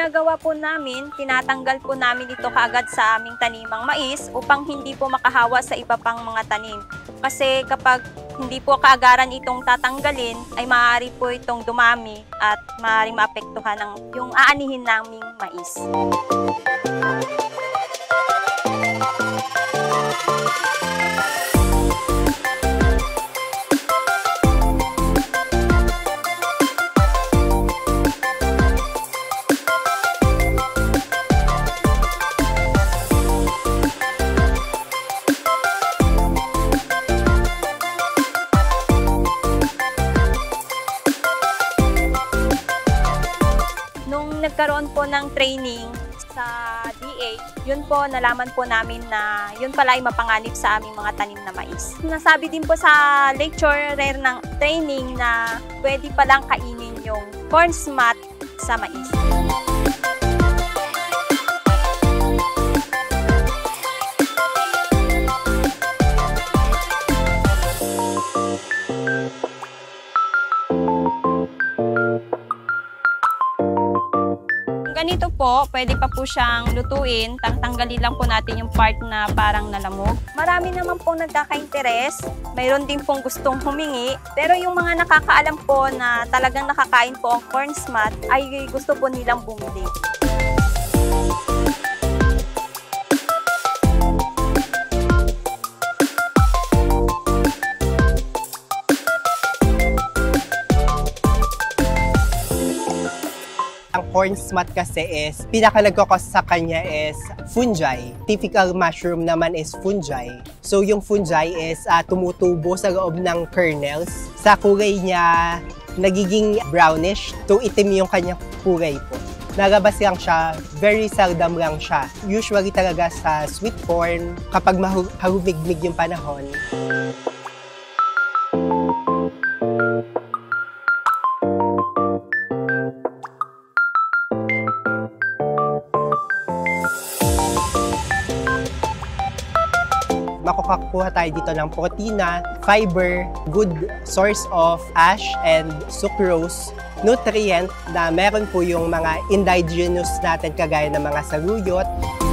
ginagawa po namin, tinatanggal po namin ito kaagad sa aming tanimang mais upang hindi po makahawa sa iba pang mga tanim. Kasi kapag hindi po kaagaran itong tatanggalin, ay maaari po itong dumami at maaaring maapektuhan ng yung aanihin naming mais. Nagkaroon po ng training sa DA, yun po nalaman po namin na yun pala ay mapanganib sa aming mga tanim na mais. Nasabi din po sa lecturer ng training na pwede palang kainin yung corn smat sa mais. Ganito po, pwede pa po siyang lutuin. Tanggalin lang po natin yung part na parang nalamog. Marami naman pong nagkaka-interes. Mayroon din pong gustong humingi. Pero yung mga nakakaalam po na talagang nakakain po ang corn smat ay gusto po nilang bumili. Ang corn smat kasi is, pinaka-nagkakos sa kanya is fungi. Typical mushroom naman is fungi. So yung fungi is tumutubo sa loob ng kernels. Sa kulay niya, nagiging brownish to itim yung kanyang kulay po. Nalabas lang siya, very seldom lang siya. Usually talaga sa sweet corn, kapag mahumigmig yung panahon. Makukuha tayo dito ng protina, fiber, good source of ash and sucrose, nutrient na meron po yung mga indigenous natin kagaya ng mga saluyot.